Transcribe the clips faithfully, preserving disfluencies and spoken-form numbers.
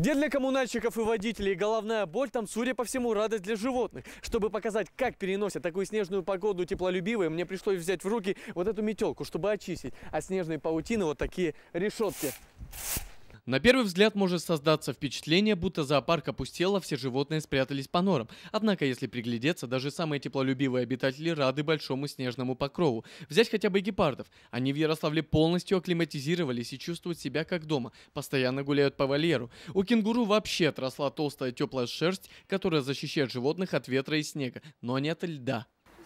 Где для коммунальщиков и водителей головная боль, там, судя по всему, радость для животных. Чтобы показать, как переносят такую снежную погоду теплолюбивые, мне пришлось взять в руки вот эту метелку, чтобы очистить от снежной паутины вот такие решетки. На первый взгляд может создаться впечатление, будто зоопарк опустел, а все животные спрятались по норам. Однако, если приглядеться, даже самые теплолюбивые обитатели рады большому снежному покрову. Взять хотя бы гепардов. Они в Ярославле полностью акклиматизировались и чувствуют себя как дома. Постоянно гуляют по вольеру. У кенгуру вообще отросла толстая теплая шерсть, которая защищает животных от ветра и снега, но не от льда.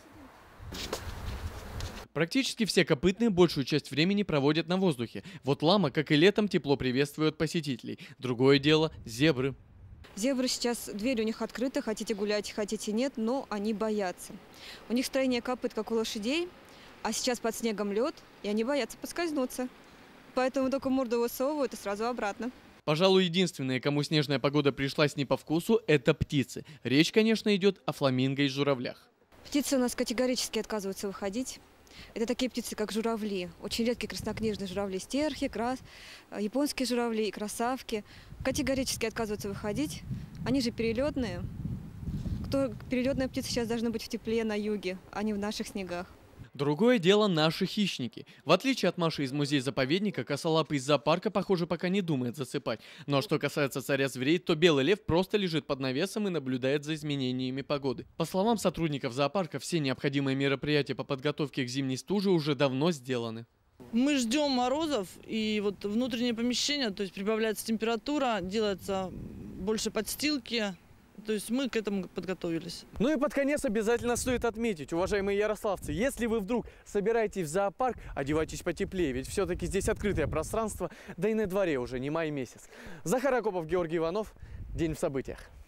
Практически все копытные большую часть времени проводят на воздухе. Вот лама, как и летом, тепло приветствует посетителей. Другое дело – зебры. Зебры сейчас, дверь у них открыта, хотите гулять, хотите нет, но они боятся. У них строение копыт, как у лошадей, а сейчас под снегом лед, и они боятся подскользнуться. Поэтому только морду высовывают и сразу обратно. Пожалуй, единственные, кому снежная погода пришлась не по вкусу – это птицы. Речь, конечно, идет о фламинго и журавлях. Птицы у нас категорически отказываются выходить. Это такие птицы, как журавли. Очень редкие краснокнижные журавли, стерхи, крас, японские журавли и красавки. Категорически отказываются выходить. Они же перелетные. Кто, перелетные птицы сейчас должны быть в тепле на юге, а не в наших снегах. Другое дело наши хищники. В отличие от Маши из музея-заповедника, косолапый из зоопарка, похоже, пока не думает засыпать. Но что касается царя зверей, то белый лев просто лежит под навесом и наблюдает за изменениями погоды. По словам сотрудников зоопарка, все необходимые мероприятия по подготовке к зимней стуже уже давно сделаны. Мы ждем морозов, и вот внутреннее помещение, то есть прибавляется температура, делается больше подстилки. То есть мы к этому подготовились. Ну и под конец обязательно стоит отметить, уважаемые ярославцы, если вы вдруг собираетесь в зоопарк, одевайтесь потеплее, ведь все-таки здесь открытое пространство, да и на дворе уже не май месяц. Захар Акопов, Георгий Иванов. День в событиях.